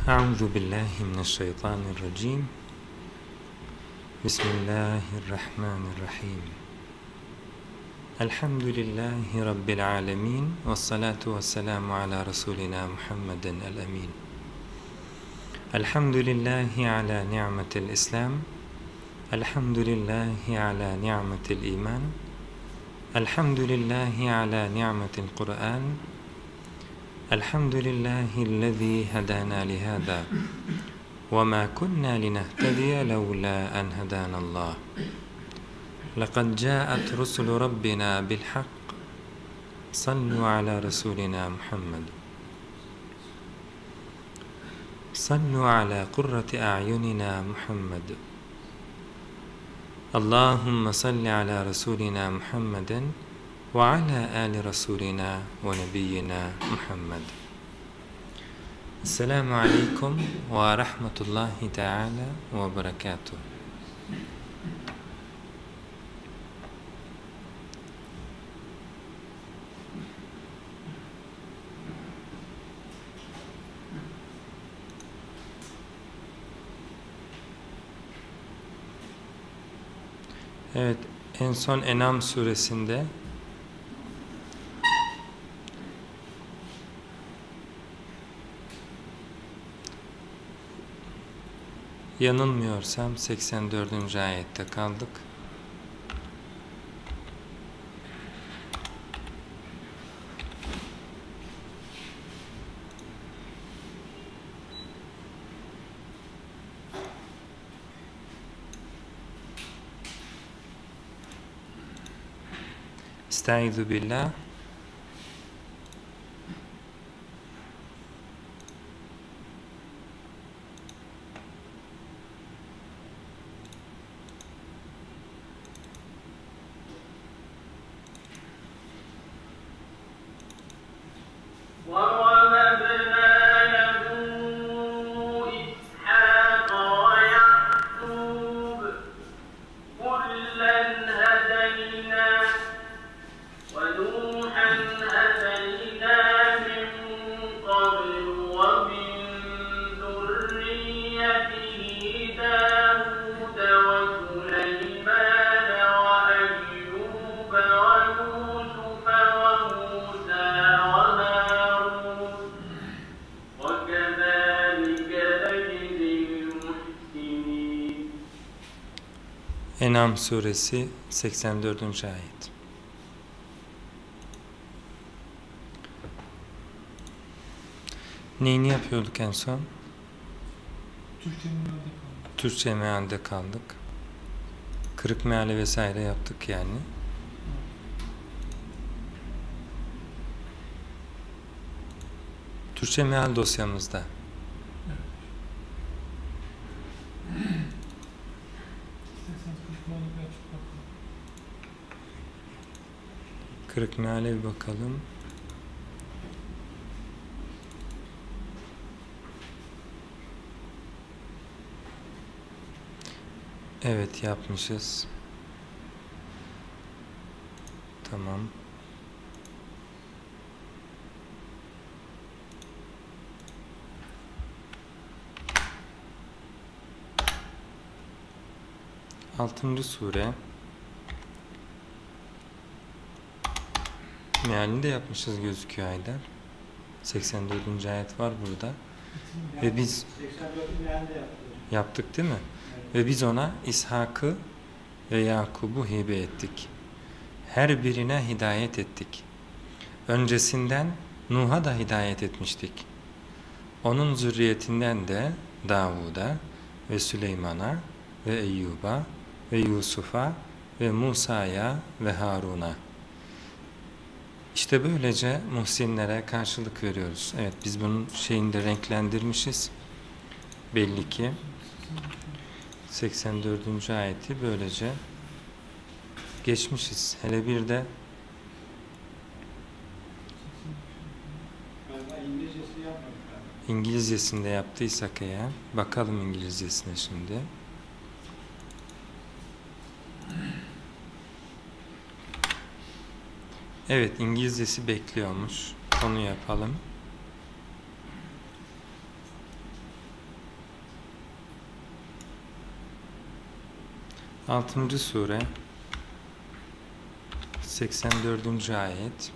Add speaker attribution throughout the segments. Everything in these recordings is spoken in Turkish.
Speaker 1: Euzu billahi mineşşeytanirracim. Bismillahirrahmanirrahim. Elhamdülillahi Rabbil alemin. Vessalatu vesselamu ala Resulina Muhammeden el-emin. Elhamdülillahi ala ni'metil İslam. Elhamdülillahi ala ni'metil iman. Elhamdülillahi ala ni'metil Kur'an. Elhamdülillahillezî hedâna lihâzâ ve mâ kunnâ linehtediye levlâ en hedânallâh. Lekad câet rusulu rabbina bilhak. Sallu ala Resulina Muhammed. Sallu ala kurrati a'yunina Muhammed. Allahümme salli ala Resulina Muhammeden ve ala ali Resulina ve nebiyyina Muhammed. Esselamu aleyküm ve rahmetullahi teala ve berekatuhu. Evet, en son En'am suresinde yanılmıyorsam 84. ayette kaldık. Estaizu billah. En'am suresi 84. ayet. Neyini yapıyorduk en son? Türkçe mealde kaldık. Kırık meali vesaire yaptık yani. Türkçe meal dosyamızda. Kırık meale bir bakalım. Evet, yapmışız. Tamam. Altıncı sure. Mealini de yapmışız gözüküyor Haydar. 84. ayet var burada. Ve biz yaptık değil mi? Ve biz ona İshak'ı ve Yakub'u hibe ettik. Her birine hidayet ettik. Öncesinden Nuh'a da hidayet etmiştik. Onun zürriyetinden de Davud'a ve Süleyman'a ve Eyyub'a ve Yusuf'a ve Musa'ya ve Harun'a. İşte böylece muhsinlere karşılık veriyoruz. Evet, biz bunun şeyini de renklendirmişiz. Belli ki 84. ayeti böylece geçmişiz. Hele bir de İngilizcesinde yaptıysak eğer, bakalım İngilizcesine şimdi. Evet, İngilizcesi bekliyormuş. Onu yapalım. 6. sure 84. ayet.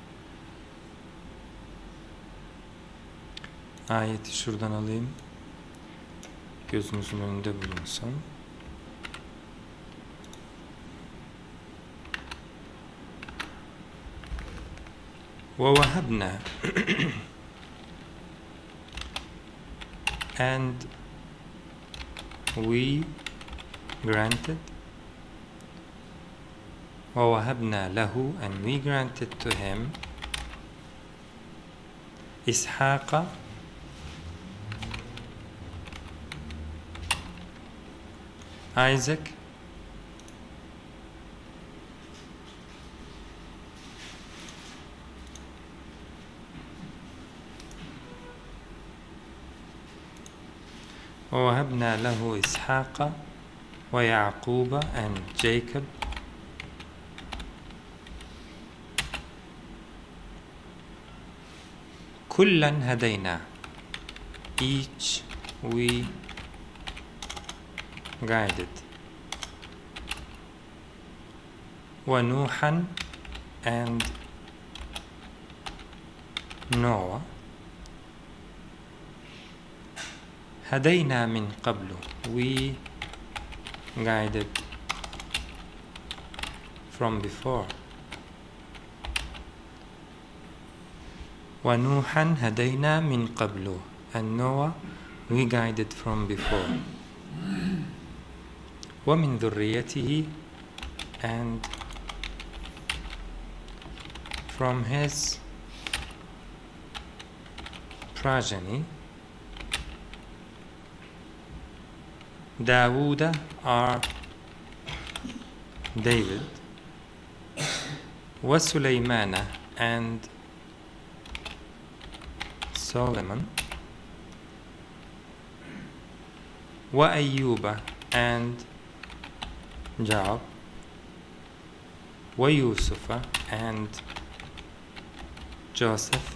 Speaker 1: Ayeti şuradan alayım. Gözünüzün önünde bulunsun. وَوَهَبْنَا and we granted وَوَهَبْنَا لَهُ and we granted to him إِسْحَاقَ Isaac وَوَهَبْنَا لَهُ إِسْحَاقَ وَيَعْقُوبَ and Jacob كُلًّا هَدَيْنَا each we guided وَنُوحًا and Noah هدينا من قبل we guided from before ونوحا هدينا من قبل and Noah we guided from before ومن ذريته and from his progeny Dawood are David وسليمان and Solomon وأيوب and Job ويوسف and Joseph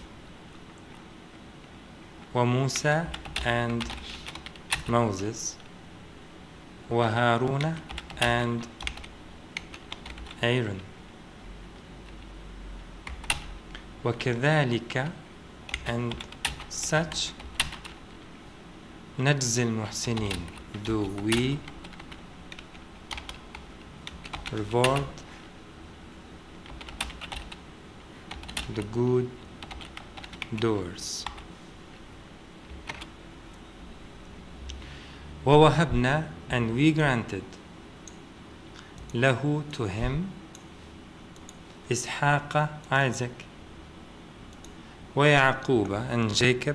Speaker 1: وموسى and Moses وهارون and Aaron وكذلك and such نجزي المحسنين do we reward the good doers ووهبنا and we granted له to him إسحاق Isaac ويعقوب and Jacob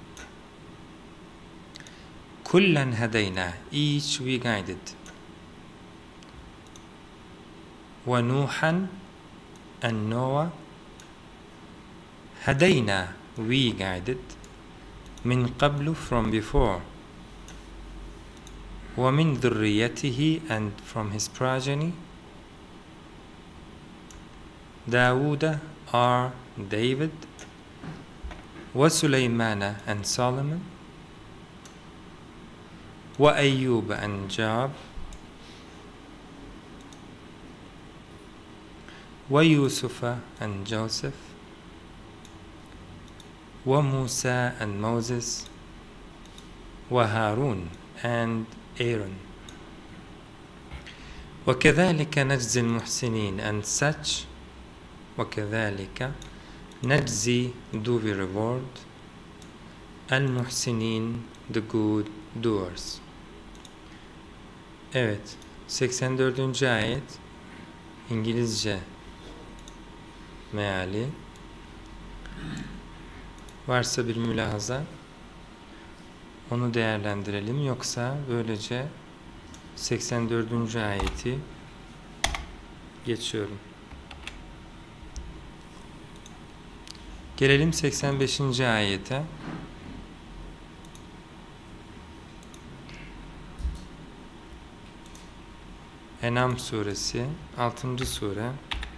Speaker 1: كلا هدينا each we guided ونوحا and Noah هدينا we guided من قبل from before ومن ذريته and from his progeny Dawood are David وسليمان and Solomon وأيوب and Job ويوسف and Joseph وموسى and Moses وهارون and Aaron وكذلك نجزي المحسنين and such وكذلك نجزي do we reward المحسنين the good doers. Evet, 84. ayet İngilizce meali. Varsa bir mülahaza onu değerlendirelim, yoksa böylece 84. ayeti geçiyorum. Gelelim 85. ayete. En'am suresi 6. sure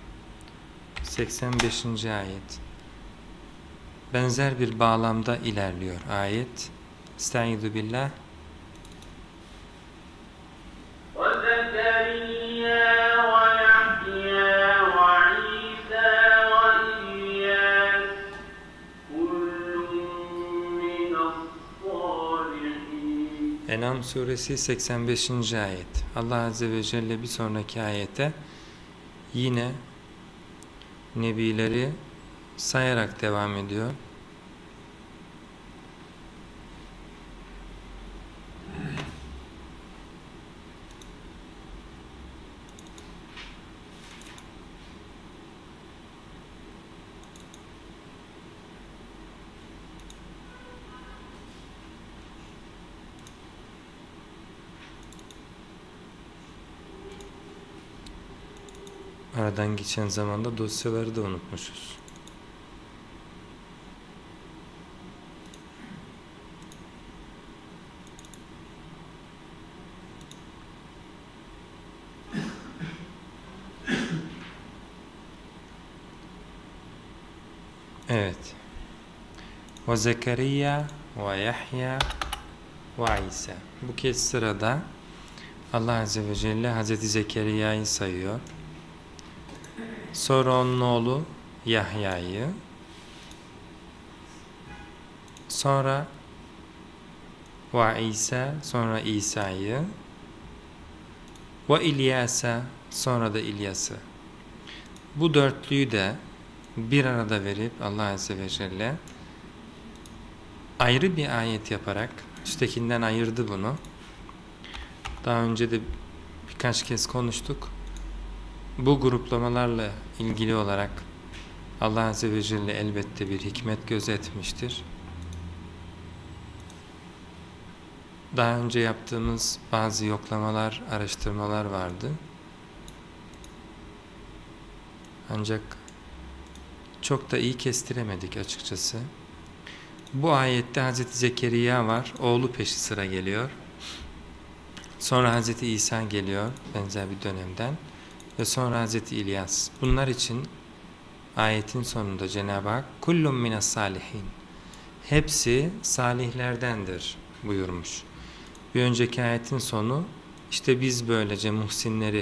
Speaker 1: 85. ayet. Benzer bir bağlamda ilerliyor ayet. Estaizu billah. En'am suresi 85. ayet. Allah Azze ve Celle bir sonraki ayete yine nebileri sayarak devam ediyor. Aradan geçen zamanda dosyaları da unutmuşuz. Evet. Ve Zekeriya ve Yahya ve İsa. Bu kez sırada Allah Azze ve Celle Hazreti Zekeriya'yı sayıyor. Sonra onun oğlu Yahya'yı, sonra ve İsa, sonra İsa'yı ve İlyas'a, sonra da İlyas'ı. Bu dörtlüyü de bir arada verip Allah Azze ve Celle ayrı bir ayet yaparak üsttekinden ayırdı bunu. Daha önce de birkaç kez konuştuk. Bu gruplamalarla ilgili olarak Allah Azze ve Celle elbette bir hikmet gözetmiştir. Daha önce yaptığımız bazı yoklamalar, araştırmalar vardı. Ancak çok da iyi kestiremedik açıkçası. Bu ayette Hazreti Zekeriya var, oğlu peşi sıra geliyor. Sonra Hazreti İsa geliyor benzer bir dönemden. Ve sonra Hazreti İlyas. Bunlar için ayetin sonunda Cenab-ı Hak kullun minas salihin, hepsi salihlerdendir buyurmuş. Bir önceki ayetin sonu işte biz böylece muhsinleri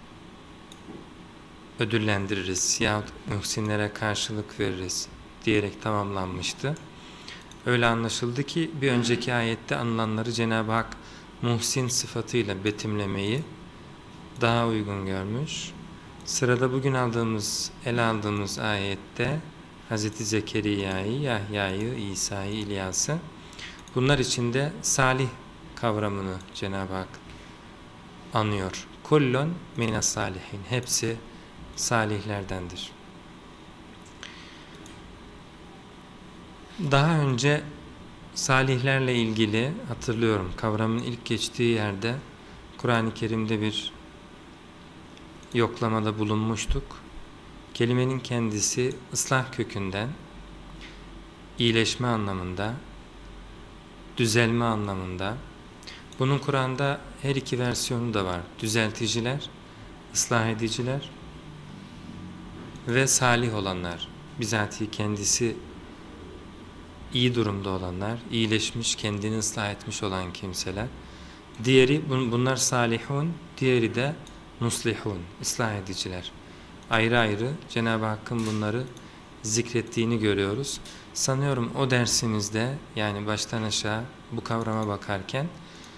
Speaker 1: ödüllendiririz yahut muhsinlere karşılık veririz diyerek tamamlanmıştı. Öyle anlaşıldı ki bir önceki ayette anılanları Cenab-ı Hak muhsin sıfatıyla betimlemeyi daha uygun görmüş. Sırada bugün ele aldığımız ayette Hazreti Zekeriya'yı, Yahya'yı, İsa'yı, İlyas'ı, bunlar içinde salih kavramını Cenab-ı Hak anıyor. Kullun minas salihin, hepsi salihlerdendir. Daha önce salihlerle ilgili hatırlıyorum, kavramın ilk geçtiği yerde Kur'an-ı Kerim'de bir yoklamada bulunmuştuk. Kelimenin kendisi ıslah kökünden iyileşme anlamında, düzelme anlamında. Bunun Kur'an'da her iki versiyonu da var. Düzelticiler, ıslah ediciler ve salih olanlar. Bizatihi kendisi iyi durumda olanlar, iyileşmiş, kendini ıslah etmiş olan kimseler. Diğeri, bunlar salihun, diğeri de muslihun, ıslah ediciler. Ayrı ayrı Cenab-ı Hakk'ın bunları zikrettiğini görüyoruz. Sanıyorum o dersimizde, yani baştan aşağı bu kavrama bakarken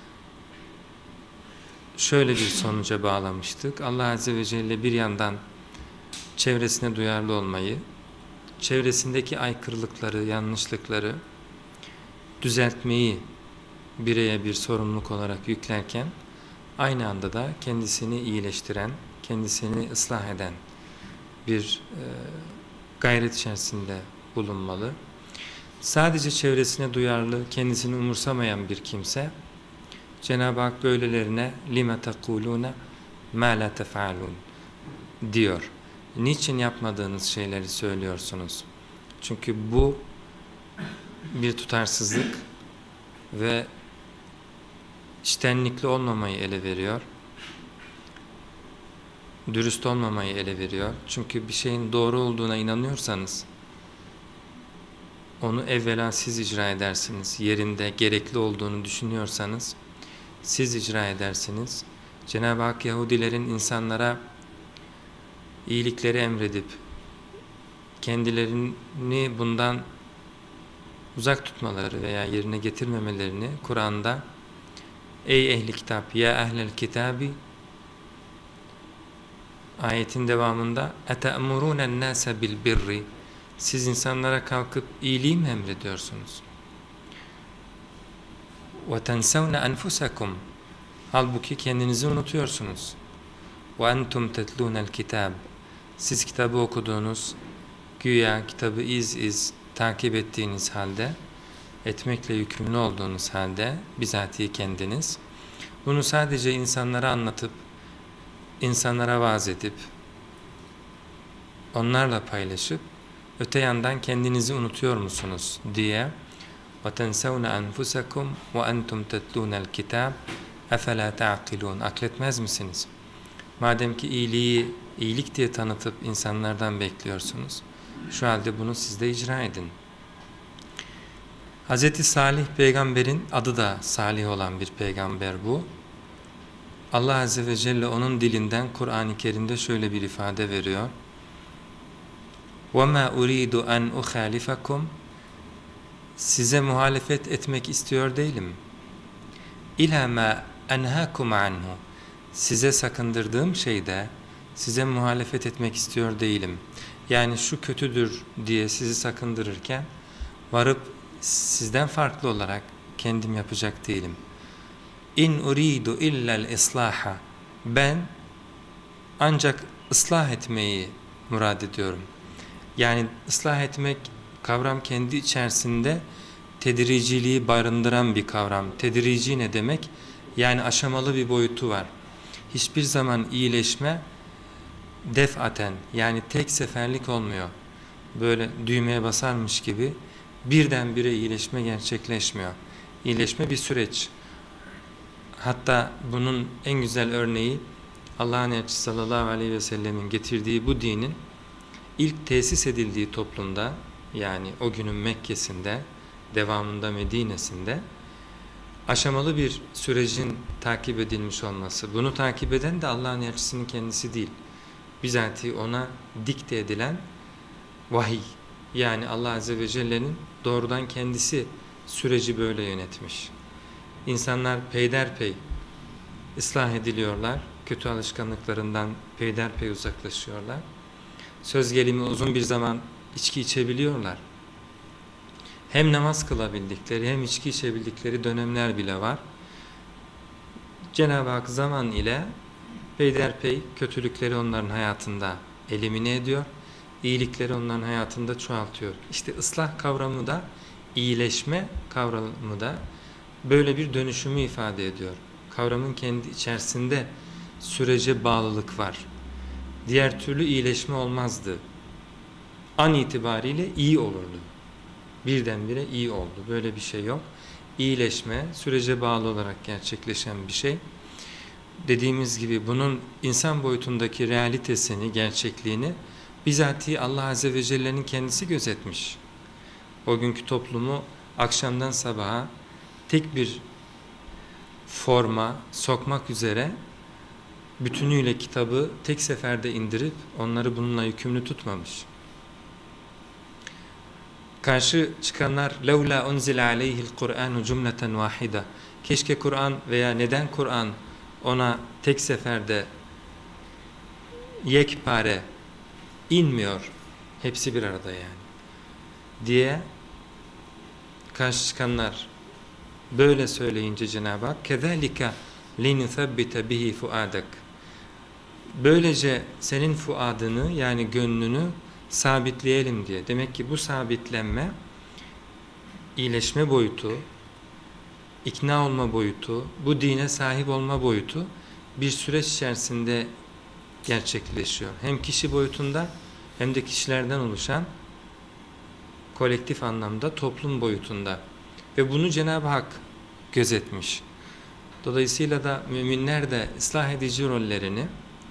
Speaker 1: şöyle bir sonuca bağlamıştık. Allah Azze ve Celle bir yandan çevresine duyarlı olmayı, çevresindeki aykırılıkları, yanlışlıkları düzeltmeyi bireye bir sorumluluk olarak yüklerken, aynı anda da kendisini iyileştiren, kendisini ıslah eden bir gayret içerisinde bulunmalı. Sadece çevresine duyarlı, kendisini umursamayan bir kimse, Cenab-ı Hak böylelerine لِمَ تَقُولُونَ مَا لَا تَفْعَلُونَ diyor. Niçin yapmadığınız şeyleri söylüyorsunuz? Çünkü bu bir tutarsızlık ve içtenlikli olmamayı ele veriyor. Dürüst olmamayı ele veriyor. Çünkü bir şeyin doğru olduğuna inanıyorsanız onu evvela siz icra edersiniz. Yerinde gerekli olduğunu düşünüyorsanız siz icra edersiniz. Cenab-ı Hak Yahudilerin insanlara iyilikleri emredip kendilerini bundan uzak tutmaları veya yerine getirmemelerini Kur'an'da Ey ehli kitap, ya ehlel kitabi, ayetin devamında اَتَأْمُرُونَ النَّاسَ بِالْبِرِّ, siz insanlara kalkıp iyiliği mi emrediyorsunuz? وَتَنْسَوْنَ أَنْفُسَكُمْ, halbuki kendinizi unutuyorsunuz. وَاَنْتُمْ تَتْلُونَ الْكِتَابِ, siz kitabı okuduğunuz, güya kitabı iz takip ettiğiniz halde, etmekle yükümlü olduğunuz halde, bizatihi kendiniz, bunu sadece insanlara anlatıp, insanlara vaaz edip, onlarla paylaşıp, öte yandan kendinizi unutuyor musunuz diye وَتَنْسَوْنَ أَنْفُسَكُمْ وَاَنْتُمْ تَتْلُونَ الْكِتَابِ اَفَلَا تَعْقِلُونَ, akletmez misiniz? Madem ki iyilik diye tanıtıp insanlardan bekliyorsunuz, şu halde bunu siz de icra edin. Hz. Salih peygamberin adı da Salih olan bir peygamber bu. Allah Azze ve Celle onun dilinden Kur'an-ı Kerim'de şöyle bir ifade veriyor. وَمَا أُرِيدُ أَنْ أُخَالِفَكُمْ, size muhalefet etmek istiyor değilim. İlâ mâ enhâkum anhu, size sakındırdığım şeyde size muhalefet etmek istiyor değilim. Yani şu kötüdür diye sizi sakındırırken varıp sizden farklı olarak kendim yapacak değilim. İn uridu illa'l islaha, ben ancak ıslah etmeyi murad ediyorum. Yani ıslah etmek kavram kendi içerisinde tedriciliği barındıran bir kavram. Tedrici ne demek? Yani aşamalı bir boyutu var. Hiçbir zaman iyileşme defaten, yani tek seferlik olmuyor. Böyle düğmeye basarmış gibi birdenbire iyileşme gerçekleşmiyor. İyileşme bir süreç. Hatta bunun en güzel örneği Allah'ın elçisi sallallahu aleyhi ve sellemin getirdiği bu dinin ilk tesis edildiği toplumda, yani o günün Mekke'sinde, devamında Medine'sinde aşamalı bir sürecin takip edilmiş olması. Bunu takip eden de Allah'ın elçisinin kendisi değil. Bizatihi ona dikte edilen vahiy. Yani Allah Azze ve Celle'nin doğrudan kendisi süreci böyle yönetmiş. İnsanlar peyderpey ıslah ediliyorlar. Kötü alışkanlıklarından peyderpey uzaklaşıyorlar. Söz gelimi uzun bir zaman içki içebiliyorlar. Hem namaz kılabildikleri hem içki içebildikleri dönemler bile var. Cenab-ı Hak zaman ile peyderpey kötülükleri onların hayatında elimine ediyor. İyilikleri onların hayatında çoğaltıyor. İşte ıslah kavramı da, iyileşme kavramı da böyle bir dönüşümü ifade ediyor. Kavramın kendi içerisinde sürece bağlılık var. Diğer türlü iyileşme olmazdı. An itibariyle iyi olurdu. Birdenbire iyi oldu. Böyle bir şey yok. İyileşme sürece bağlı olarak gerçekleşen bir şey. Dediğimiz gibi bunun insan boyutundaki realitesini, gerçekliğini bizatihi Allah Azze ve Celle'nin kendisi gözetmiş. O günkü toplumu akşamdan sabaha tek bir forma sokmak üzere bütünüyle kitabı tek seferde indirip onları bununla yükümlü tutmamış. Karşı çıkanlar لَوْلَا أُنْزِلَ عَلَيْهِ الْقُرْآنُ جُمْلَةً وَاحِدًا, keşke Kur'an veya neden Kur'an ona tek seferde yekpare inmiyor, hepsi bir arada yani diye karşı çıkanlar böyle söyleyince Cenab-ı Hak كَذَٰلِكَ لِنُثَبِّتَ بِهِ فُؤَادَكَ, böylece senin fuadını, yani gönlünü sabitleyelim diye. Demek ki bu sabitlenme, iyileşme boyutu, ikna olma boyutu, bu dine sahip olma boyutu bir süreç içerisinde gerçekleşiyor. Hem kişi boyutunda hem de kişilerden oluşan kolektif anlamda toplum boyutunda. Ve bunu Cenab-ı Hak gözetmiş. Dolayısıyla da müminler de ıslah edici rollerini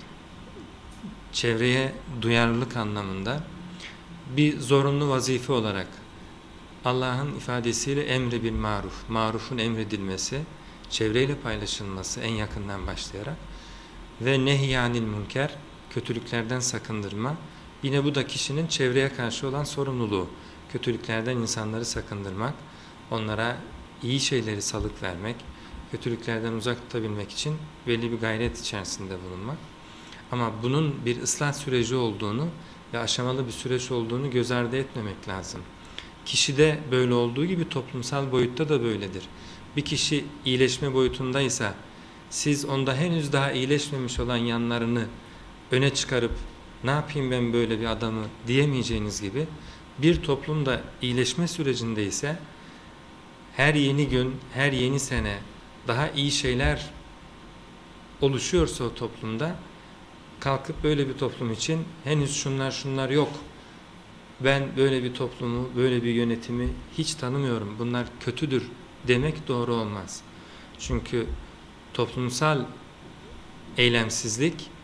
Speaker 1: çevreye duyarlılık anlamında bir zorunlu vazife olarak Allah'ın ifadesiyle emri bil maruf, marufun emredilmesi, çevreyle paylaşılması en yakından başlayarak ve nehyanil münker, kötülüklerden sakındırma, yine bu da kişinin çevreye karşı olan sorumluluğu, kötülüklerden insanları sakındırmak, onlara iyi şeyleri salık vermek, kötülüklerden uzak tutabilmek için belli bir gayret içerisinde bulunmak. Ama bunun bir ıslah süreci olduğunu ve aşamalı bir süreç olduğunu göz ardı etmemek lazım. Kişide böyle olduğu gibi toplumsal boyutta da böyledir. Bir kişi iyileşme boyutundaysa siz onda henüz daha iyileşmemiş olan yanlarını öne çıkarıp ne yapayım ben böyle bir adamı diyemeyeceğiniz gibi bir toplum da iyileşme sürecindeyse her yeni gün, her yeni sene daha iyi şeyler oluşuyorsa o toplumda kalkıp böyle bir toplum için henüz şunlar yok. Ben böyle bir toplumu, böyle bir yönetimi hiç tanımıyorum. Bunlar kötüdür demek doğru olmaz. Çünkü toplumsal eylemsizlik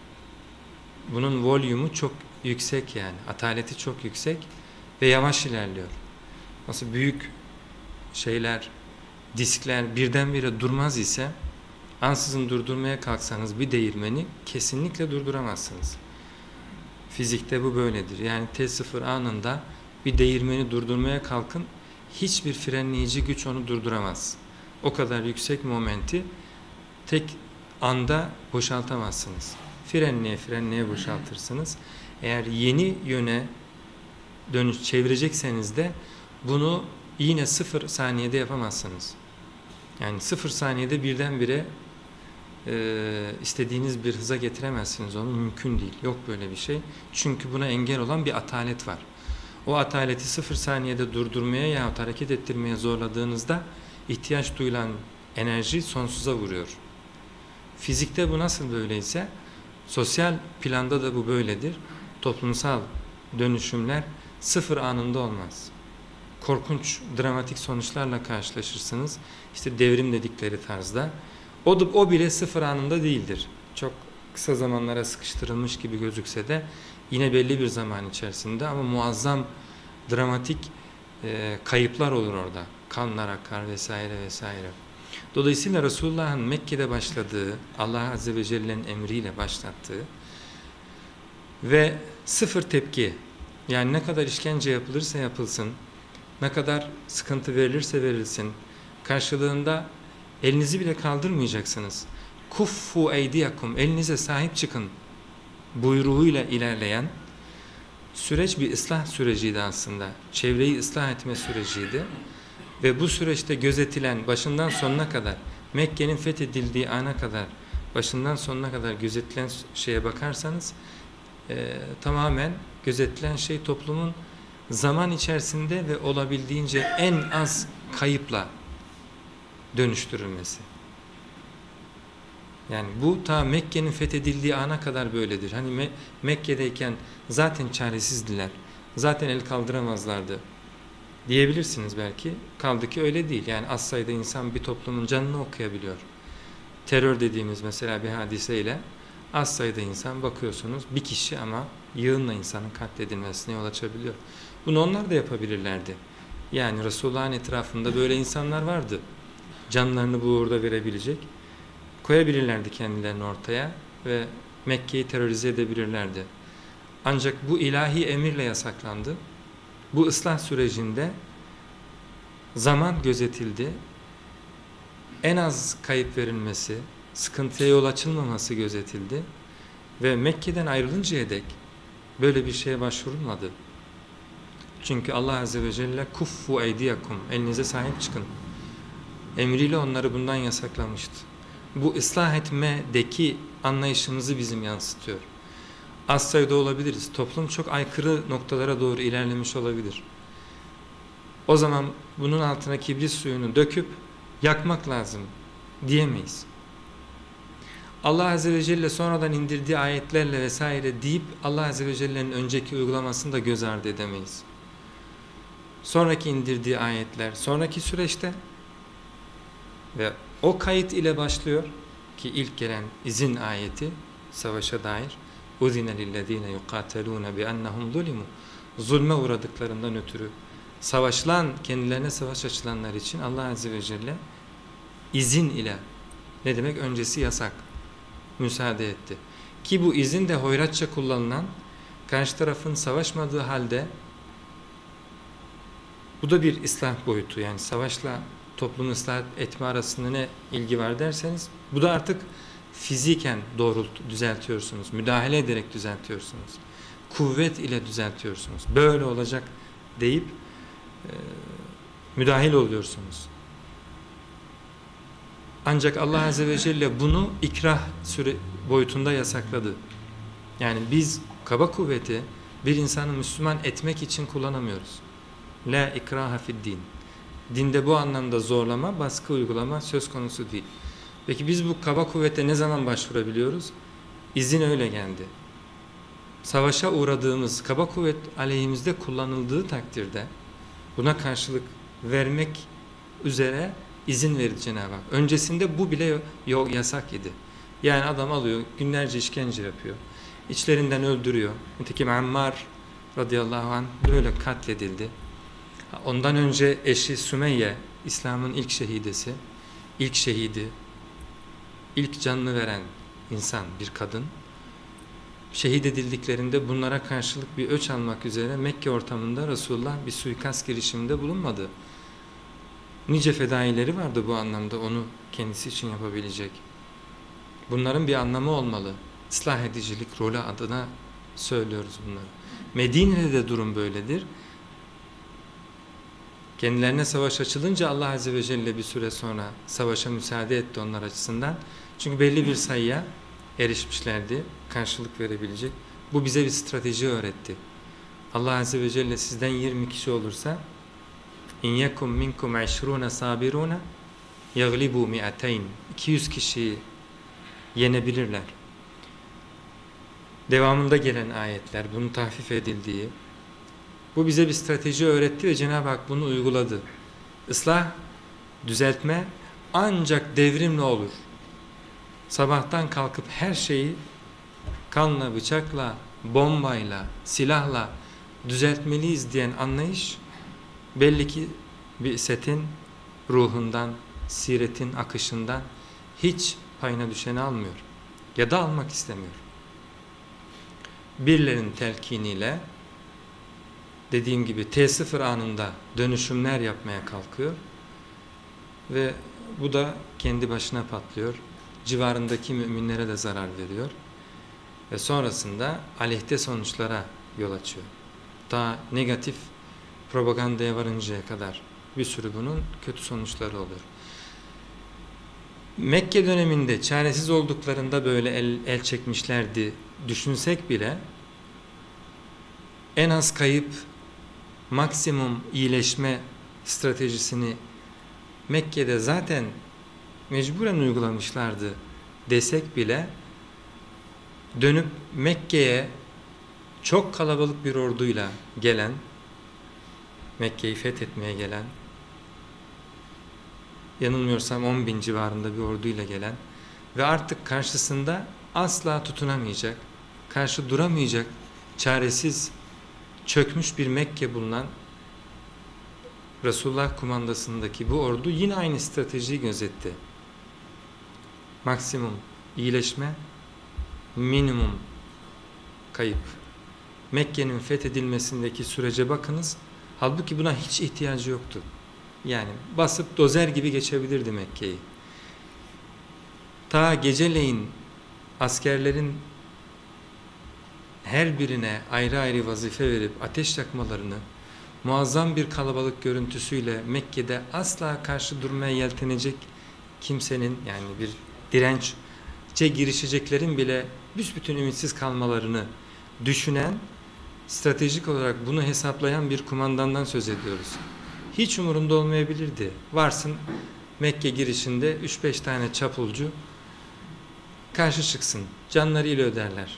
Speaker 1: bunun volümü çok yüksek yani. Ataleti çok yüksek ve yavaş ilerliyor. Nasıl büyük şeyler, diskler birdenbire durmaz ise ansızın durdurmaya kalksanız bir değirmeni kesinlikle durduramazsınız. Fizikte bu böyledir. Yani T0 anında bir değirmeni durdurmaya kalkın, hiçbir frenleyici güç onu durduramaz. O kadar yüksek momenti tek anda boşaltamazsınız. Frenleye boşaltırsınız. Eğer yeni yöne dönüş çevirecekseniz de bunu yine 0 saniyede yapamazsınız. Yani 0 saniyede birdenbire istediğiniz bir hıza getiremezsiniz onu, mümkün değil. Yok böyle bir şey. Çünkü buna engel olan bir atalet var. O ataleti 0 saniyede durdurmaya yahut hareket ettirmeye zorladığınızda ihtiyaç duyulan enerji sonsuza vuruyor. Fizikte bu nasıl böyleyse sosyal planda da bu böyledir. Toplumsal dönüşümler 0 anında olmaz. Korkunç, dramatik sonuçlarla karşılaşırsınız. İşte devrim dedikleri tarzda. O bile 0 anında değildir. Çok kısa zamanlara sıkıştırılmış gibi gözükse de yine belli bir zaman içerisinde ama muazzam dramatik kayıplar olur orada. Kanlar akar vesaire vesaire. Dolayısıyla Resulullah'ın Mekke'de başladığı, Allah Azze ve Celle'nin emriyle başlattığı ve 0 tepki, yani ne kadar işkence yapılırsa yapılsın, ne kadar sıkıntı verilirse verilsin, karşılığında elinizi bile kaldırmayacaksınız. Kuffu eydiyakum, elinize sahip çıkın buyruğuyla ilerleyen süreç bir ıslah süreciydi aslında. Çevreyi ıslah etme süreciydi. Ve bu süreçte gözetilen başından sonuna kadar, Mekke'nin fethedildiği ana kadar, başından sonuna kadar gözetilen şeye bakarsanız tamamen gözetilen şey toplumun zaman içerisinde ve olabildiğince en az kayıpla dönüştürülmesi. Yani bu ta Mekke'nin fethedildiği ana kadar böyledir. Hani Mekke'deyken zaten çaresizdiler, zaten el kaldıramazlardı diyebilirsiniz belki. Kaldı ki öyle değil. Yani az sayıda insan bir toplumun canını okuyabiliyor. Terör dediğimiz mesela bir hadiseyle az sayıda insan bakıyorsunuz bir kişi ama yığınla insanın katledilmesine yol açabiliyor. Bunu onlar da yapabilirlerdi. Yani Resulullah'ın etrafında böyle insanlar vardı. Canlarını bu uğurda verebilecek. Koyabilirlerdi kendilerini ortaya ve Mekke'yi terörize edebilirlerdi. Ancak bu ilahi emirle yasaklandı. Bu ıslah sürecinde zaman gözetildi. En az kayıp verilmesi, sıkıntıya yol açılmaması gözetildi. Ve Mekke'den ayrılıncaya dek böyle bir şeye başvurulmadı. Çünkü Allah Azze ve Celle kuffu eydiyakum, elinize sahip çıkın emriyle onları bundan yasaklamıştı. Bu ıslah etmedeki anlayışımızı bizim yansıtıyor. Az sayıda olabiliriz. Toplum çok aykırı noktalara doğru ilerlemiş olabilir. O zaman bunun altına kibrit suyunu döküp yakmak lazım diyemeyiz. Allah Azze ve Celle sonradan indirdiği ayetlerle vesaire deyip Allah Azze ve Celle'nin önceki uygulamasını da göz ardı edemeyiz. Sonraki indirdiği ayetler, sonraki süreçte ve o kayıt ile başlıyor ki ilk gelen izin ayeti savaşa dair اُذِنَ لِلَّذ۪ينَ يُقَاتَلُونَ بِأَنَّهُمْ ظُلِمُوا zulme uğradıklarından ötürü savaşılan, kendilerine savaş açılanlar için Allah Azze ve Celle izin ile, ne demek öncesi yasak, müsaade etti. Ki bu izin de hoyratça kullanılan, karşı tarafın savaşmadığı halde bu da bir ıslah boyutu, yani savaşla toplumu ıslah etme arasında ne ilgi var derseniz, bu da artık fiziken düzeltiyorsunuz, müdahale ederek düzeltiyorsunuz, kuvvet ile düzeltiyorsunuz, böyle olacak deyip müdahil oluyorsunuz. Ancak Allah Azze ve Celle bunu ikrah boyutunda yasakladı. Yani biz kaba kuvveti bir insanı Müslüman etmek için kullanamıyoruz. La ikraha fid din. Dinde bu anlamda zorlama, baskı uygulama söz konusu değil. Peki biz bu kaba kuvvete ne zaman başvurabiliyoruz? İzin öyle geldi. Savaşa uğradığımız kaba kuvvet aleyhimizde kullanıldığı takdirde buna karşılık vermek üzere izin verir Cenab-ı Hak. Öncesinde bu bile yasak idi. Yani adam alıyor, günlerce işkence yapıyor. İçlerinden öldürüyor. Nitekim Ammar radıyallahu anh böyle katledildi. Ondan önce eşi Sümeyye, İslam'ın ilk şehidesi, ilk şehidi, ilk canını veren insan, bir kadın. Şehit edildiklerinde bunlara karşılık bir öç almak üzere Mekke ortamında Resulullah bir suikast girişiminde bulunmadı. Nice fedaileri vardı bu anlamda, onu kendisi için yapabilecek. Bunların bir anlamı olmalı. İslah edicilik rolü adına söylüyoruz bunları. Medine'de de durum böyledir. Kendilerine savaş açılınca Allah Azze ve Celle bir süre sonra savaşa müsaade etti onlar açısından. Çünkü belli bir sayıya erişmişlerdi, karşılık verebilecek. Bu bize bir strateji öğretti. Allah Azze ve Celle sizden 20 kişi olursa İn yekum minkum 20 sabiruna yaglibu mi'ateyn. 200 kişiyi yenebilirler. Devamında gelen ayetler, bunun tahfif edildiği, bu bize bir strateji öğretti ve Cenab-ı Hak bunu uyguladı. Islah, düzeltme ancak devrimle olur. Sabahtan kalkıp her şeyi kanla, bıçakla, bombayla, silahla düzeltmeliyiz diyen anlayış belli ki bir setin ruhundan, siretin akışından hiç payına düşeni almıyor ya da almak istemiyor. Birilerinin telkiniyle dediğim gibi T0 anında dönüşümler yapmaya kalkıyor ve bu da kendi başına patlıyor. Civarındaki müminlere de zarar veriyor ve sonrasında aleyhte sonuçlara yol açıyor. Daha negatif propagandaya varıncaya kadar bir sürü bunun kötü sonuçları olur. Mekke döneminde çaresiz olduklarında böyle el çekmişlerdi düşünsek bile en az kayıp, maksimum iyileşme stratejisini Mekke'de zaten mecburen uygulamışlardı desek bile dönüp Mekke'ye çok kalabalık bir orduyla gelen, Mekke'yi fethetmeye gelen, yanılmıyorsam 10.000 civarında bir orduyla gelen ve artık karşısında asla tutunamayacak, karşı duramayacak, çaresiz, çökmüş bir Mekke bulunan Resulullah kumandasındaki bu ordu yine aynı stratejiyi gözetti. Maksimum iyileşme, minimum kayıp. Mekke'nin fethedilmesindeki sürece bakınız. Halbuki buna hiç ihtiyacı yoktu. Yani basıp dozer gibi geçebilirdi Mekke'yi. Ta geceleyin askerlerin her birine ayrı ayrı vazife verip ateş yakmalarını, muazzam bir kalabalık görüntüsüyle Mekke'de asla karşı durmaya yeltenecek kimsenin, yani bir dirençe girişeceklerin bile büsbütün ümitsiz kalmalarını düşünen, stratejik olarak bunu hesaplayan bir kumandandan söz ediyoruz. Hiç umurunda olmayabilirdi. Varsın Mekke girişinde 3-5 tane çapulcu karşı çıksın, canlarıyla öderler.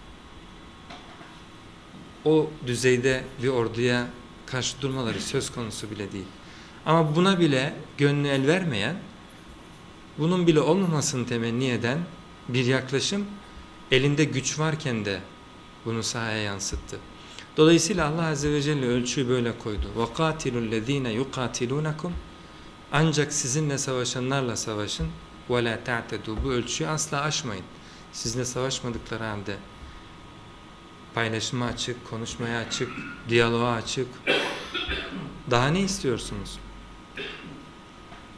Speaker 1: O düzeyde bir orduya karşı durmaları söz konusu bile değil. Ama buna bile gönlü el vermeyen, bunun bile olmamasını temenni eden bir yaklaşım elinde güç varken de bunu sahaya yansıttı. Dolayısıyla Allah Azze ve Celle ölçüyü böyle koydu. وَقَاتِلُوا الَّذ۪ينَ يُقَاتِلُونَكُمْ Ancak sizinle savaşanlarla savaşın. وَلَا تَعْتَدُوا Bu ölçüyü asla aşmayın. Sizinle savaşmadıkları halde paylaşıma açık, konuşmaya açık, diyaloğa açık. Daha ne istiyorsunuz?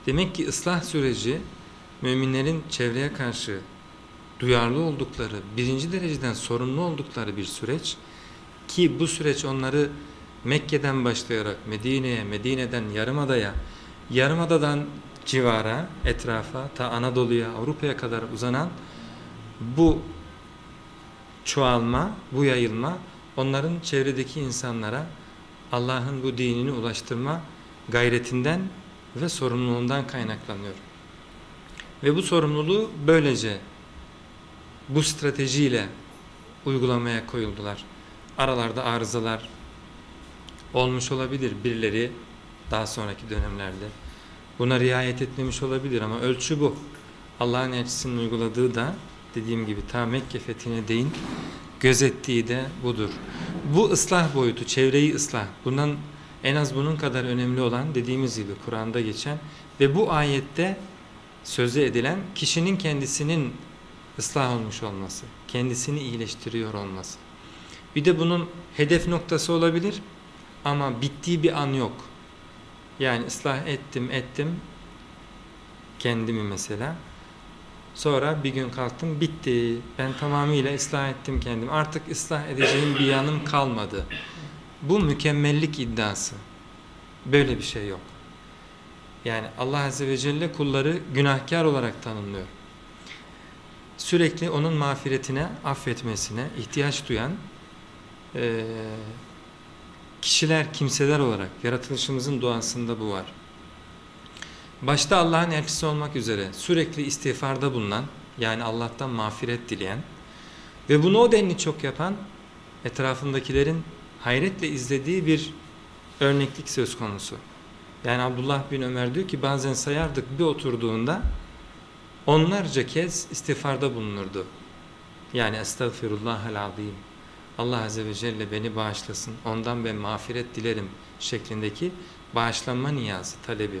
Speaker 1: Demek ki ıslah süreci müminlerin çevreye karşı duyarlı oldukları, birinci dereceden sorumlu oldukları bir süreç ki bu süreç onları Mekke'den başlayarak Medine'ye, Medine'den Yarımada'ya, Yarımada'dan civara, etrafa, ta Anadolu'ya, Avrupa'ya kadar uzanan bu çoğalma, bu yayılma onların çevredeki insanlara Allah'ın bu dinini ulaştırma gayretinden ve sorumluluğundan kaynaklanıyor. Ve bu sorumluluğu böylece bu stratejiyle uygulamaya koyuldular. Aralarda arızalar olmuş olabilir birileri daha sonraki dönemlerde. Buna riayet etmemiş olabilir ama ölçü bu. Allah'ın elçisinin uyguladığı da dediğim gibi ta Mekke fethine değin gözettiği de budur. Bu ıslah boyutu, çevreyi ıslah. Bundan en az bunun kadar önemli olan dediğimiz gibi Kur'an'da geçen ve bu ayette sözü edilen kişinin kendisinin ıslah olmuş olması, kendisini iyileştiriyor olması. Bir de bunun hedef noktası olabilir ama bittiği bir an yok. Yani ıslah ettim kendimi mesela. Sonra bir gün kalktım bitti. Ben tamamıyla ıslah ettim kendimi. Artık ıslah edeceğim bir yanım kalmadı. Bu mükemmellik iddiası. Böyle bir şey yok. Yani Allah Azze ve Celle kulları günahkar olarak tanımlıyor. Sürekli onun mağfiretine, affetmesine ihtiyaç duyan kişiler, kimseler olarak yaratılışımızın doğasında bu var. Başta Allah'ın elçisi olmak üzere sürekli istiğfarda bulunan, yani Allah'tan mağfiret dileyen ve bunu o denli çok yapan etrafındakilerin hayretle izlediği bir örneklik söz konusu. Yani Abdullah bin Ömer diyor ki bazen sayardık bir oturduğunda onlarca kez istiğfarda bulunurdu. Yani estağfirullahal azim. Allah Azze ve Celle beni bağışlasın, ondan ben mağfiret dilerim şeklindeki bağışlanma niyazı, talebi.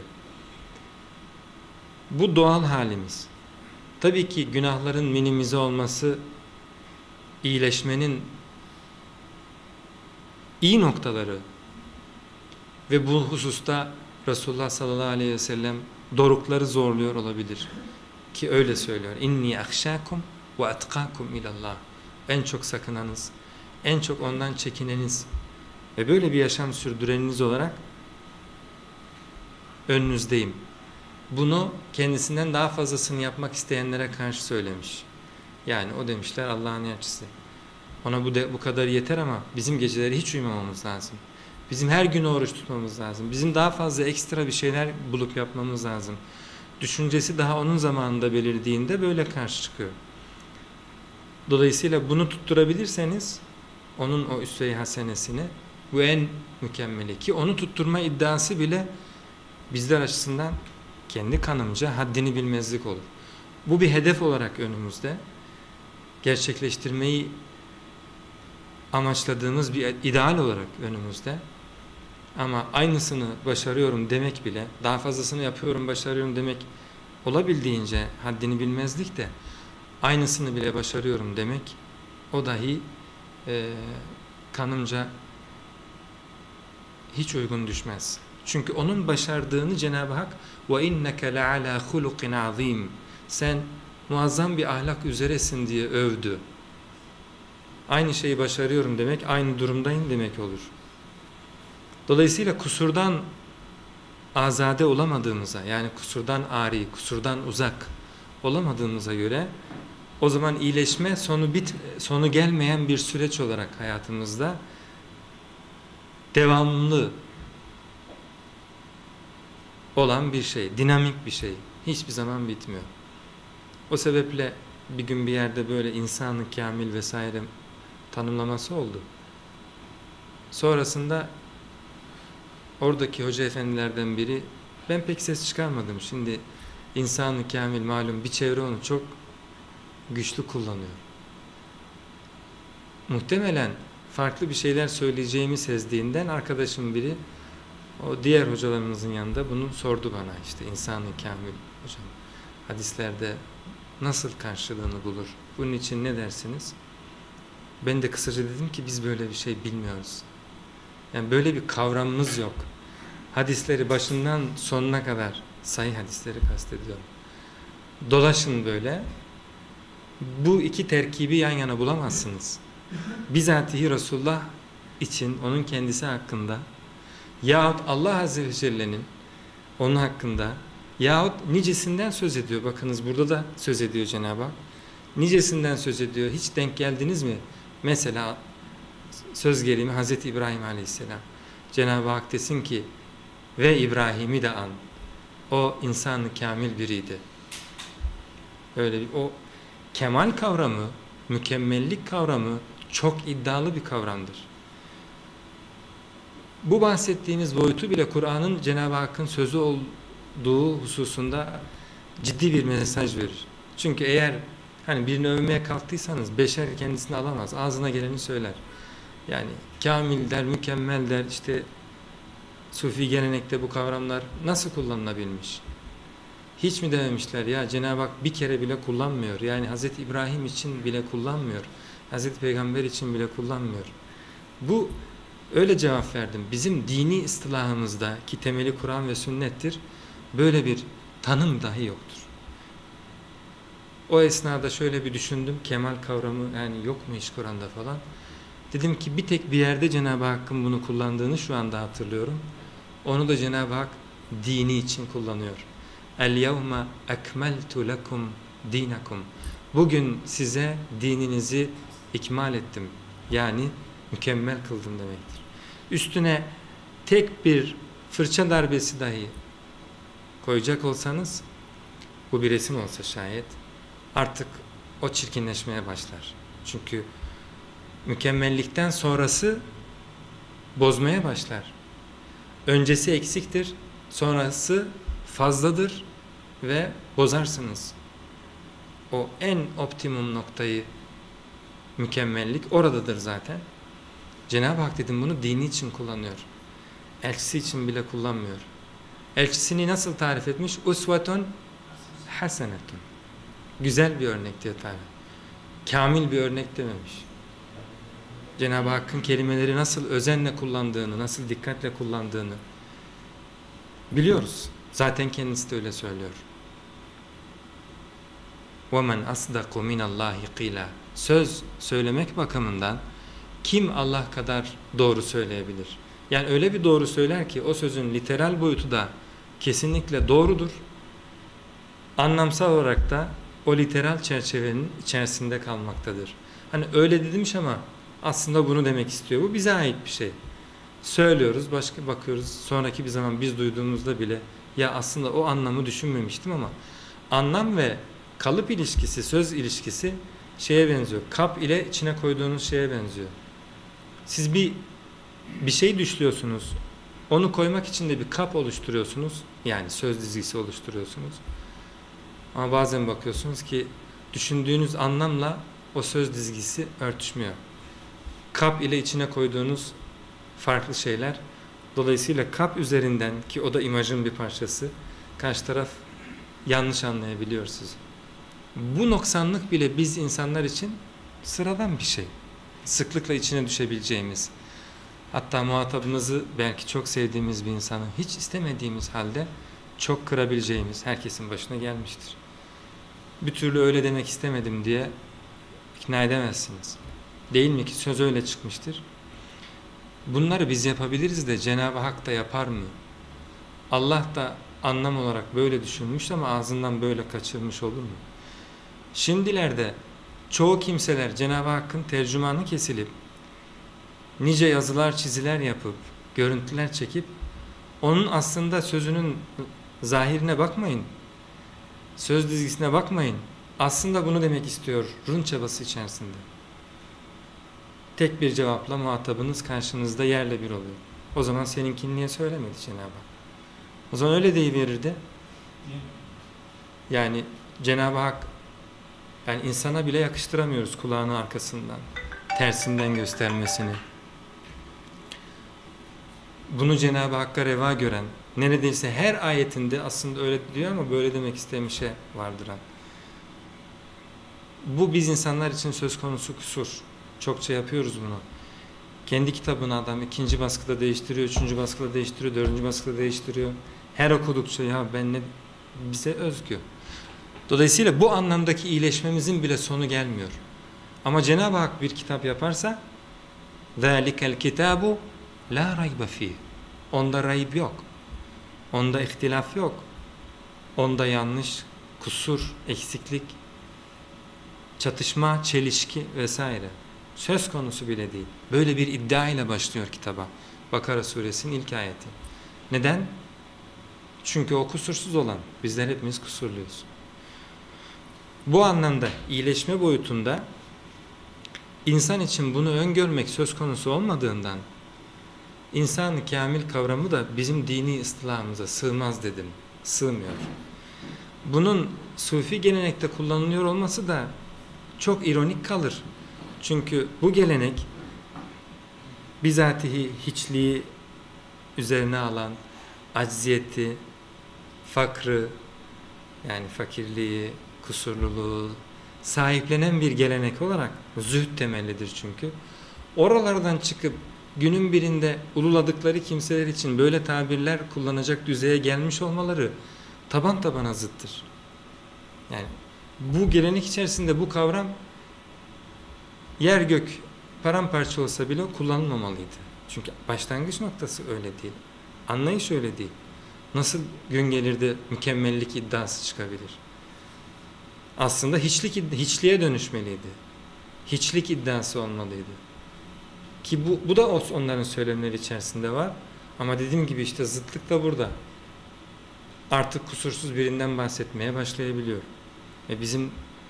Speaker 1: Bu doğal halimiz. Tabii ki günahların minimize olması, iyileşmenin iyi noktaları ve bu hususta Resulullah sallallahu aleyhi ve sellem dorukları zorluyor olabilir. Ki öyle söylüyor. İnni akşakum ve atkakum ilallah. En çok sakınanız, en çok ondan çekineniz ve böyle bir yaşam sürdüreniniz olarak önünüzdeyim. Bunu kendisinden daha fazlasını yapmak isteyenlere karşı söylemiş. Yani o demişler Allah'ın elçisi. Ona bu kadar yeter ama bizim geceleri hiç uyumamamız lazım. Bizim her gün oruç tutmamız lazım. Bizim daha fazla ekstra bir şeyler bulup yapmamız lazım. Düşüncesi daha onun zamanında belirdiğinde böyle karşı çıkıyor. Dolayısıyla bunu tutturabilirseniz onun o üsve-i hasenesini bu en mükemmeli ki onu tutturma iddiası bile bizler açısından kendi kanımca haddini bilmezlik olur. Bu bir hedef olarak önümüzde gerçekleştirmeyi amaçladığımız bir ideal olarak önümüzde ama aynısını başarıyorum demek bile daha fazlasını yapıyorum başarıyorum demek olabildiğince haddini bilmezlik de aynısını bile başarıyorum demek o dahi kanımca hiç uygun düşmez. Çünkü onun başardığını Cenab-ı Hak وَاِنَّكَ لَعَلَى خُلُقٍ عَظِيمٍ sen muazzam bir ahlak üzeresin diye övdü. Aynı şeyi başarıyorum demek, aynı durumdayım demek olur. Dolayısıyla kusurdan azade olamadığımıza, yani kusurdan ari, kusurdan uzak olamadığımıza göre o zaman iyileşme sonu gelmeyen bir süreç olarak hayatımızda devamlı olan bir şey, dinamik bir şey. Hiçbir zaman bitmiyor. O sebeple bir gün bir yerde böyle insanı kamil vesaire tanımlaması oldu. Sonrasında oradaki hoca efendilerden biri ben pek ses çıkarmadım. Şimdi insanı kamil malum bir çevre onu çok güçlü kullanıyor. Muhtemelen farklı bir şeyler söyleyeceğimi sezdiğinden arkadaşım biri o diğer hocalarımızın yanında bunu sordu bana işte insanı kamil hocam hadislerde nasıl karşılığını bulur? Bunun için ne dersiniz? Ben de kısaca dedim ki biz böyle bir şey bilmiyoruz. Yani böyle bir kavramımız yok. Hadisleri başından sonuna kadar Sahih hadisleri kastediyorum. Dolaşın böyle. Bu iki terkibi yan yana bulamazsınız. Bizatihi Resulullah için, onun kendisi hakkında yahut Allah Azze ve Celle'nin onun hakkında yahut nicesinden söz ediyor. Bakınız burada da söz ediyor Cenab-ı Hak. Nicesinden söz ediyor. Hiç denk geldiniz mi? Mesela söz gelimi Hazreti İbrahim Aleyhisselam. Cenab-ı Hak desin ki ve İbrahim'i de an. O insanı kamil biriydi. Öyle bir, o kemal kavramı, mükemmellik kavramı çok iddialı bir kavramdır. Bu bahsettiğimiz boyutu bile Kur'an'ın Cenab-ı Hakk'ın sözü olduğu hususunda ciddi bir mesaj verir. Çünkü eğer hani birini övmeye kalktıysanız beşer kendisini alamaz. Ağzına geleni söyler. Yani kamil der, mükemmel der. İşte Sufi gelenekte bu kavramlar nasıl kullanılabilmiş? Hiç mi dememişler ya Cenab-ı Hak bir kere bile kullanmıyor. Yani Hazreti İbrahim için bile kullanmıyor. Hazreti Peygamber için bile kullanmıyor. Bu öyle cevap verdim. Bizim dini ıstılahımızda ki temeli Kur'an ve sünnettir. Böyle bir tanım dahi yoktur. O esnada şöyle bir düşündüm. Kemal kavramı yani yok mu hiç Kur'an'da falan. Dedim ki bir tek bir yerde Cenab-ı Hakk'ın bunu kullandığını şu anda hatırlıyorum. Onu da Cenab-ı Hak dini için kullanıyor. El-yevme ekmeltu lekum dinakum. Bugün size dininizi ikmal ettim. Yani mükemmel kıldım demektir. Üstüne tek bir fırça darbesi dahi koyacak olsanız, bu bir resim olsa şayet, artık o çirkinleşmeye başlar. Çünkü mükemmellikten sonrası bozmaya başlar. Öncesi eksiktir, sonrası fazladır ve bozarsınız. O en optimum noktayı, mükemmellik oradadır zaten. Cenab-ı Hak dedim bunu dini için kullanıyor. Elçisi için bile kullanmıyor. Elçisini nasıl tarif etmiş? Usvetun hasenetun. Güzel bir örnek diye tarif. Kamil bir örnek dememiş. Cenab-ı Hakk'ın kelimeleri nasıl özenle kullandığını, nasıl dikkatle kullandığını biliyoruz. Zaten kendisi de öyle söylüyor. وَمَنْ أَصْدَقُ مِنَ اللّٰهِ قِيلًا. Söz söylemek bakımından kim Allah kadar doğru söyleyebilir? Yani öyle bir doğru söyler ki o sözün literal boyutu da kesinlikle doğrudur. Anlamsal olarak da o literal çerçevenin içerisinde kalmaktadır. Hani öyle demiş ama aslında bunu demek istiyor. Bu bize ait bir şey. Söylüyoruz, başka bakıyoruz. Sonraki bir zaman biz duyduğumuzda bile ya aslında o anlamı düşünmemiştim ama anlam ve kalıp ilişkisi, söz ilişkisi şeye benziyor. Kap ile içine koyduğunuz şeye benziyor. Siz bir şey düşlüyorsunuz. Onu koymak için de bir kap oluşturuyorsunuz. Yani söz dizgisi oluşturuyorsunuz. Ama bazen bakıyorsunuz ki düşündüğünüz anlamla o söz dizgisi örtüşmüyor. Kap ile içine koyduğunuz farklı şeyler. Dolayısıyla kap üzerinden ki o da imajın bir parçası, karşı taraf yanlış anlayabiliyor sizi. Bu noksanlık bile biz insanlar için sıradan bir şey. Sıklıkla içine düşebileceğimiz, hatta muhatabımızı belki çok sevdiğimiz bir insanı hiç istemediğimiz halde çok kırabileceğimiz, herkesin başına gelmiştir. Bir türlü öyle demek istemedim diye ikna edemezsiniz. Değil mi ki söz öyle çıkmıştır? Bunları biz yapabiliriz de Cenab-ı Hak da yapar mı? Allah da anlam olarak böyle düşünmüş ama ağzından böyle kaçırmış olur mu? Şimdilerde çoğu kimseler Cenab-ı Hakk'ın tercümanı kesilip nice yazılar çiziler yapıp görüntüler çekip onun aslında sözünün zahirine bakmayın, söz dizgisine bakmayın, aslında bunu demek istiyor run çabası içerisinde. Tek bir cevapla muhatabınız karşınızda yerle bir oluyor. O zaman seninkini niye söylemedi Cenab-ı Hak? O zaman öyle deyiverirdi. Yani Cenab-ı Hak, yani insana bile yakıştıramıyoruz kulağını arkasından, tersinden göstermesini. Bunu Cenab-ı Hakk'a reva gören, neredeyse her ayetinde aslında öyle diyor ama böyle demek istemişe vardıran. Bu biz insanlar için söz konusu kusur. Çokça yapıyoruz bunu. Kendi kitabını adam 2. baskıda değiştiriyor, 3. baskıda değiştiriyor, 4. baskıda değiştiriyor. Her okudukça ya ben ne, bize özgü. Dolayısıyla bu anlamdaki iyileşmemizin bile sonu gelmiyor. Ama Cenab-ı Hak bir kitap yaparsa ذَٰلِكَ الْكِتَابُ لَا رَيْبَ ف۪يهِ Onda rayb yok. Onda ihtilaf yok. Onda yanlış, kusur, eksiklik, çatışma, çelişki vesaire söz konusu bile değil. Böyle bir iddia ile başlıyor kitaba. Bakara suresinin ilk ayeti. Neden? Çünkü o kusursuz olan. Bizler hepimiz kusurluyuz. Bu anlamda iyileşme boyutunda insan için bunu öngörmek söz konusu olmadığından insan-ı kamil kavramı da bizim dini ıstılahımıza sığmaz dedim. Sığmıyor. Bunun sufi gelenekte kullanılıyor olması da çok ironik kalır. Çünkü bu gelenek bizatihi hiçliği üzerine alan, acziyeti, fakrı, yani fakirliği, kusurluluğu sahiplenen bir gelenek olarak zühd temellidir çünkü. Oralardan çıkıp günün birinde ululadıkları kimseler için böyle tabirler kullanacak düzeye gelmiş olmaları taban tabana zıttır. Yani bu gelenek içerisinde bu kavram yer gök paramparça olsa bile kullanılmamalıydı. Çünkü başlangıç noktası öyle değil. Anlayış öyle değil. Nasıl gün gelir de mükemmellik iddiası çıkabilir? Aslında hiçliğe dönüşmeliydi. Hiçlik iddiası olmalıydı. Ki bu da onların söylemleri içerisinde var. Ama dediğim gibi işte zıtlık da burada. Artık kusursuz birinden bahsetmeye başlayabiliyor. Bizim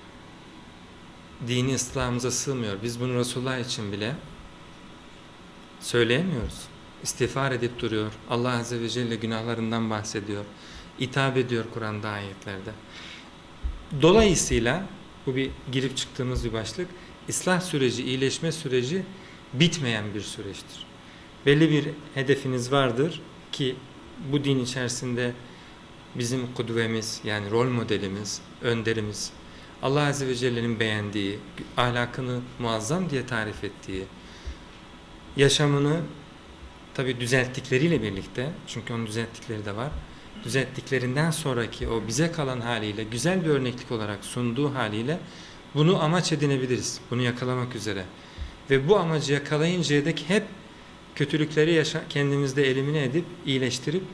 Speaker 1: dini ıslahımıza sığmıyor. Biz bunu Resulullah için bile söyleyemiyoruz. İstiğfar edip duruyor. Allah Azze ve Celle günahlarından bahsediyor. İtap ediyor Kur'an'da ayetlerde. Dolayısıyla bu bir girip çıktığımız bir başlık. İslah süreci, iyileşme süreci bitmeyen bir süreçtir. Belli bir hedefiniz vardır ki bu din içerisinde bizim kudvemiz, yani rol modelimiz, önderimiz, Allah Azze ve Celle'nin beğendiği, ahlakını muazzam diye tarif ettiği, yaşamını tabi düzelttikleriyle birlikte, çünkü onun düzelttikleri de var, düzelttiklerinden sonraki o bize kalan haliyle, güzel bir örneklik olarak sunduğu haliyle bunu amaç edinebiliriz. Bunu yakalamak üzere. Ve bu amacı yakalayıncaya dek hep kötülükleri kendimizde elimine edip, iyileştirip,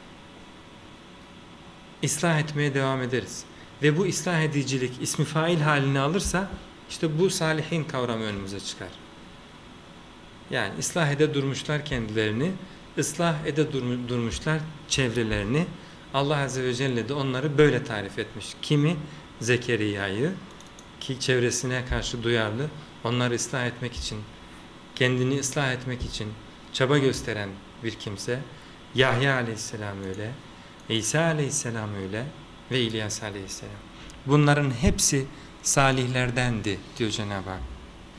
Speaker 1: ıslah etmeye devam ederiz. Ve bu ıslah edicilik ismi fail halini alırsa, işte bu salihin kavramı önümüze çıkar. Yani ıslah ede durmuşlar kendilerini, ıslah ede durmuşlar çevrelerini. Allah Azze ve Celle de onları böyle tarif etmiş. Kimi? Zekeriya'yı, ki çevresine karşı duyarlı, onları ıslah etmek için, kendini ıslah etmek için çaba gösteren bir kimse. Yahya Aleyhisselam öyle, İsa Aleyhisselam öyle ve İlyas Aleyhisselam. Bunların hepsi salihlerdendi diyor Cenab-ı Hak.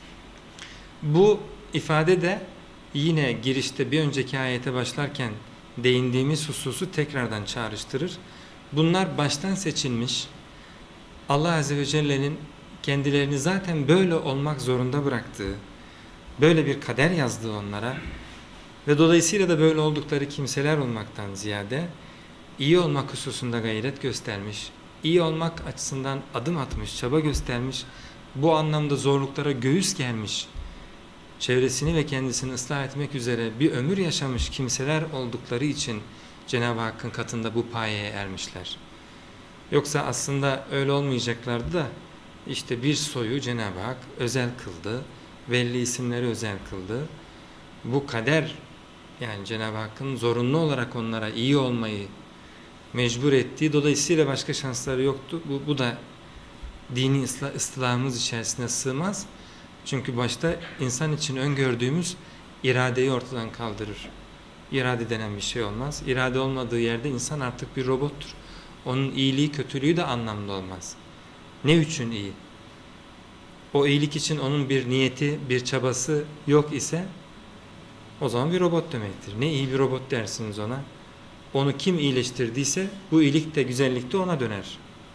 Speaker 1: Bu ifade de yine girişte bir önceki ayete başlarken değindiğimiz hususu tekrardan çağrıştırır. Bunlar baştan seçilmiş, Allah Azze ve Celle'nin kendilerini zaten böyle olmak zorunda bıraktığı, böyle bir kader yazdığı onlara ve dolayısıyla da böyle oldukları kimseler olmaktan ziyade iyi olmak hususunda gayret göstermiş, iyi olmak açısından adım atmış, çaba göstermiş, bu anlamda zorluklara göğüs germiş, çevresini ve kendisini ıslah etmek üzere bir ömür yaşamış kimseler oldukları için Cenab-ı Hakk'ın katında bu payeye ermişler. Yoksa aslında öyle olmayacaklardı da işte bir soyu Cenab-ı Hak özel kıldı, belli isimleri özel kıldı. Bu kader, yani Cenab-ı Hakk'ın zorunlu olarak onlara iyi olmayı mecbur ettiği, dolayısıyla başka şansları yoktu. Bu da dini ıslahımız içerisine sığmaz. Çünkü başta insan için öngördüğümüz iradeyi ortadan kaldırır. İrade denen bir şey olmaz. İrade olmadığı yerde insan artık bir robottur. Onun iyiliği, kötülüğü de anlamlı olmaz. Ne için iyi? O iyilik için onun bir niyeti, bir çabası yok ise o zaman bir robot demektir. Ne iyi bir robot dersiniz ona? Onu kim iyileştirdiyse bu iyilik de güzellik de ona döner.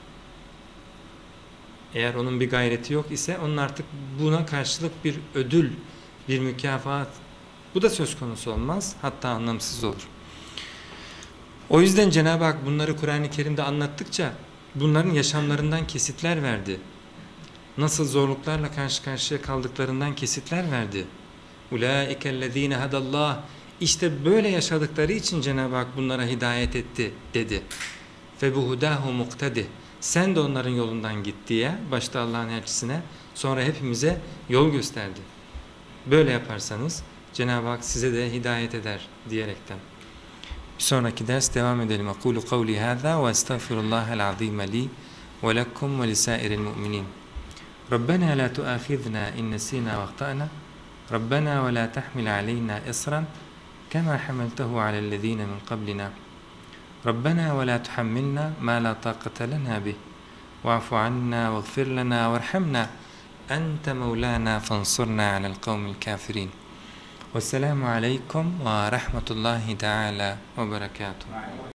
Speaker 1: Eğer onun bir gayreti yok ise onun artık buna karşılık bir ödül, bir mükafat, bu da söz konusu olmaz. Hatta anlamsız olur. O yüzden Cenab-ı Hak bunları Kur'an-ı Kerim'de anlattıkça bunların yaşamlarından kesitler verdi. Nasıl zorluklarla karşı karşıya kaldıklarından kesitler verdi. Ulaike ellezine hadallah. İşte böyle yaşadıkları için Cenab-ı Hak bunlara hidayet etti dedi. Fe buhudahu muktedi. Sen de onların yolundan git diye başta Allah'ın elçisine sonra hepimize yol gösterdi. Böyle yaparsanız Cenab-ı Hak size de hidayet eder diyerekten. Bir sonraki ders devam edelim. Aqulu kavli hâzâ ve estağfirullahal azîme li ve lekkum ve lisâiril mu'minin. Rabbena la tuâkhidna in nesînâ ve ahtâna. Rabbena ve la tahmil aleyna isran kema hamaltahu alellezîne min qablina. Rabbena ve la tuhammilna ma la taqata lana bih. Wa'fu anna veğfir lana verhamna. Ente mevlana fansurna alel kavmil kafirin. Vesselamu aleykum ve rahmetullahi teala ve berekatuhu.